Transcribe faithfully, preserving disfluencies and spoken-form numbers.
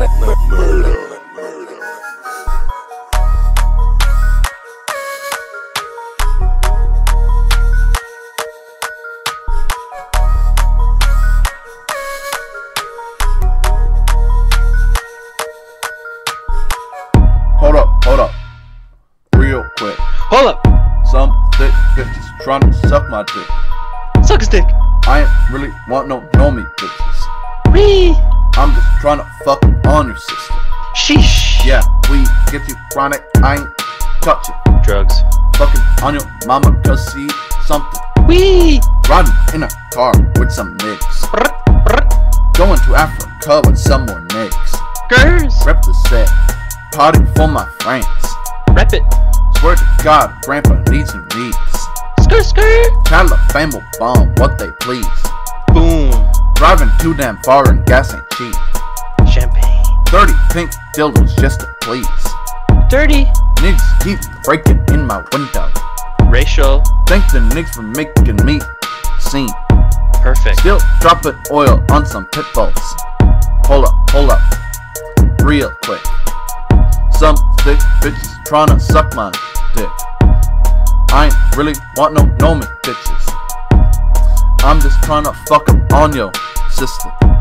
Murder. Hold up, hold up, real quick. Hold up! Some thick bitches trying to suck my dick. Suck his dick! I ain't really want no normie bitches. Wee! I'm just trying to fuck on your sister. Sheesh! Yeah, we get you chronic, I ain't touching. Drugs. Fucking on your mama cause she something. Wee! Riding in a car with some niggas. Brr, brr. Going to Africa with some more niggas. Girls! Rep the set, party for my friends. Rep it. Swear to God, grandpa needs and needs. Skirt, skirt! Taliban will bomb what they please. Boom. Driving too damn far and gas ain't cheap. Champagne. thirty pink dildos just to please. Dirty. Niggas keep breaking in my window. Racial. Thank the niggas for making me seen. Perfect. Still dropping oil on some pit bulls. Hold up, hold up, real quick. Some thick bitches tryna suck my dick. I ain't really want no normie bitches. I'm just tryna fuck up on your sister.